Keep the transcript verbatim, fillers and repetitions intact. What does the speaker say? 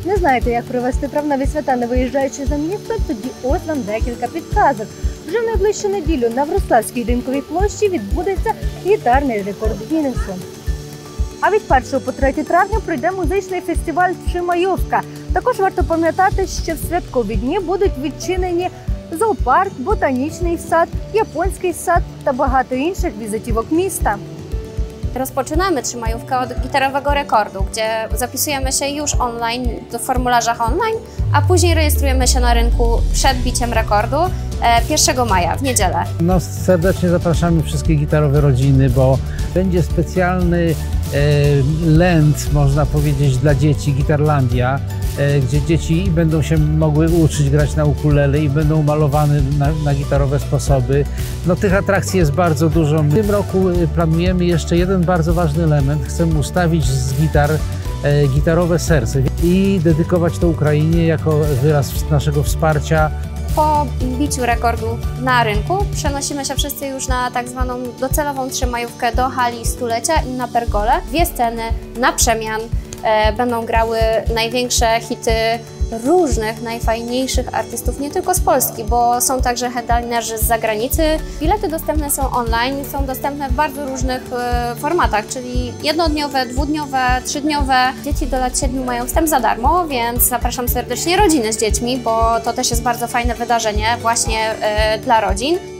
Не знаєте, як провести правнаві свята, не виїжджаючи за місто? Тоді ось вам декілька підказок. Вже в найближчу неділю на Вроцлавській ринковій площі відбудеться гітарний рекорд Гіннесу. А від першого по третє травня пройде музичний фестиваль «Чимайовка». Також варто пам'ятати, що в святкові дні будуть відчинені зоопарк, ботанічний сад, японський сад та багато інших візитівок mista. Rozpoczynamy Trzymajówkę od gitarowego rekordu, gdzie zapisujemy się już online w formularzach online, a później rejestrujemy się na rynku przed biciem rekordu pierwszego maja, w niedzielę. No, serdecznie zapraszamy wszystkie gitarowe rodziny, bo będzie specjalny e, land, można powiedzieć, dla dzieci, Gitarlandia, e, gdzie dzieci będą się mogły uczyć grać na ukulele i będą malowane na, na gitarowe sposoby. No, tych atrakcji jest bardzo dużo. W tym roku planujemy jeszcze jeden bardzo ważny element. Chcemy ustawić z gitar e, gitarowe serce i dedykować to Ukrainie jako wyraz naszego wsparcia. Po biciu rekordu na rynku przenosimy się wszyscy już na tak zwaną docelową Trzymajówkę do hali stulecia i na pergolę. Dwie sceny na przemian e, będą grały największe hity różnych, najfajniejszych artystów, nie tylko z Polski, bo są także headlinerzy z zagranicy. Bilety dostępne są online, są dostępne w bardzo różnych e, formatach, czyli jednodniowe, dwudniowe, trzydniowe. Dzieci do lat siedmiu mają wstęp za darmo, więc zapraszam serdecznie rodziny z dziećmi, bo to też jest bardzo fajne wydarzenie właśnie e, dla rodzin.